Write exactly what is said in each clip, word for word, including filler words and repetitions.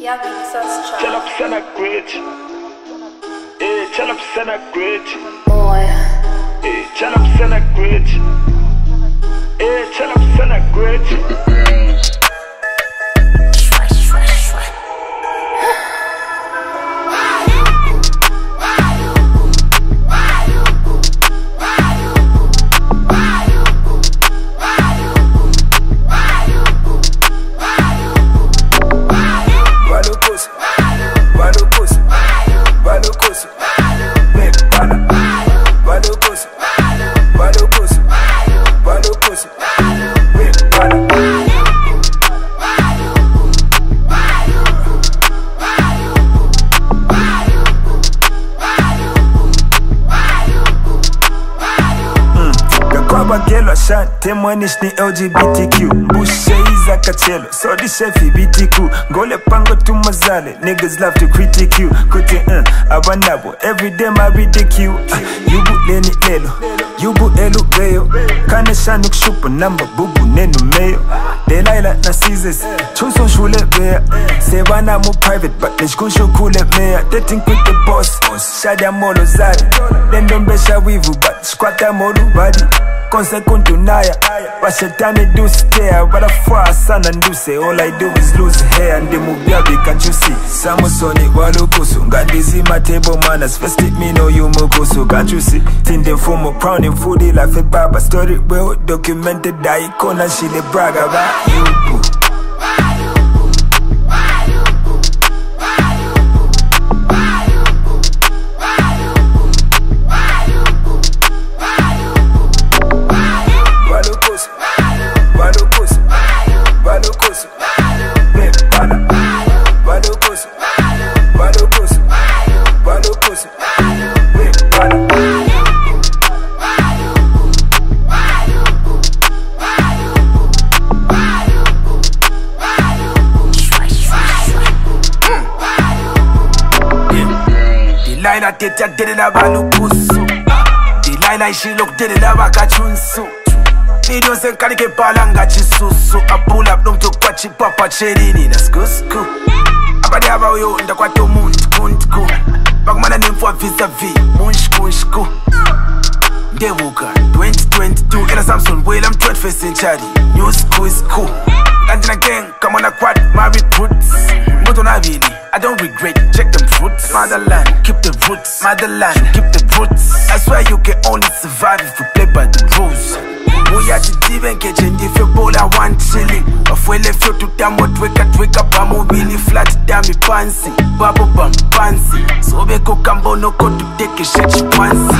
Ja, wie ist das schon? Tell up sana great. Eh, tell up sana great. Boy. Eh, tell up sana great. Eh, tell up sana great. Bagelo shante mwanish ni L G B T Q Bushe iza kachelo, so di shefi B T Q Ngole pango tumazale, niggas love to critique you Kuti uh, abanabo, everyday my ridicule uh, Yubu leni lelo, yubu elu beyo Kane shanu kshupo namba bubu nenu meyo Delilah na Caesars, chuso shule beya Sebana mu private, but nishkusho kule meya Dating with the boss, shada molo zari Lendombesha wivu, but squata modu body Consequentu naya, washetani do stare But I far sana nduse, all I do is lose hair And the mugabi, can't you see? Samusoni walukusu, ngandizi my table manners First it me know you mukusu, can't you see? Tinde fumo, proud in foodie like a baba Story well documented, I ikona shile braga ba you. Delilah tete dede la balukusu Delilah she look dede la bakachunsu Video sen kalike palanga chisusu I pull up long to kwachi papa cherini na skusku Abadi haba uyo nda kwa to muntku ntku Bagmana nimfwa vis-a-vis munshku nshku Ndevuka twenty twenty-two Ela Samson well I'm twenty-first century New school is cool Kantina gang come on a quad my recruits Moto na vini I don't regret, check them fruits Motherland, keep the roots Motherland, keep the roots I swear you can only survive if you play by the rules Uya chitive nkeche ndife bola one chilling Wafwele fyo tutamo tweka tweka pamu bili flat dami pansi Babo bam pansi Sobe kokambo noko tuteke shechi pansi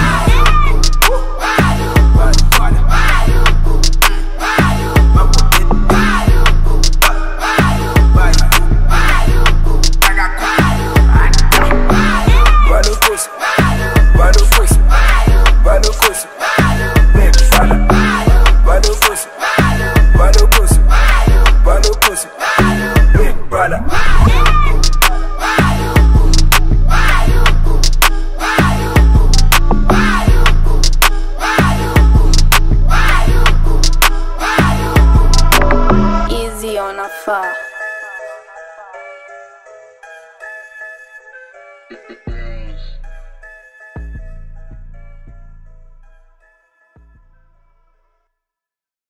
Easy on a far.